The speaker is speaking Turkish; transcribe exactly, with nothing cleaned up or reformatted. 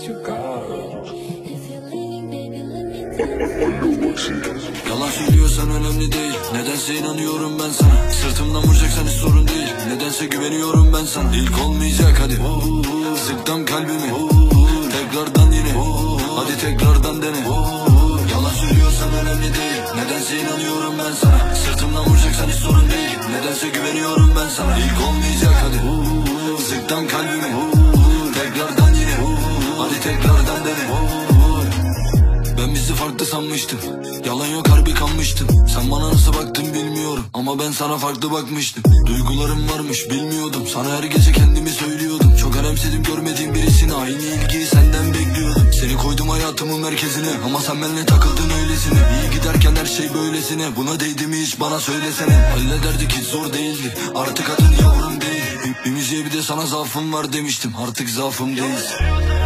Yalan söylüyorsan önemli değil. Nedense inanıyorum ben sana. Sırtımdan vuracaksan hiç sorun değil. Nedense güveniyorum ben sana. İlk olmayacak hadi. Sıktım kalbimi. Tekrardan yine. Hadi tekrardan dene. Yalan söylüyorsan önemli değil. Nedense inanıyorum ben sana. Sırtımdan vuracaksan hiç sorun değil. Nedense güveniyorum ben sana. İlk olmayacak hadi. Sıktım kalbimi. Tekrardan yine. Hadi tekrardan dene. Ben bizi farklı sanmıştım. Yalan yok harbi kanmıştım. Sen bana nasıl baktın bilmiyorum, ama ben sana farklı bakmıştım. Duygularım varmış bilmiyordum. Sana her gece kendimi söylüyordum. Çok önemsedim görmediğim birisine. Aynı ilgiyi senden bekliyordum. Seni koydum hayatımın merkezine, ama sen benimle takıldın öylesine. İyi giderken her şey böylesine. Buna değdi mi hiç bana söylesene. Hallederdik hiç zor değildi. Artık adın yavrum değil. Bir müziğe bir de sana zaafım var demiştim. Artık zaafım değil.